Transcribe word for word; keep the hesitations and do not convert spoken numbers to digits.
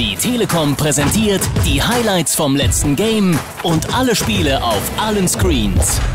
Die Telekom präsentiert die Highlights vom letzten Game und alle Spiele auf allen Screens.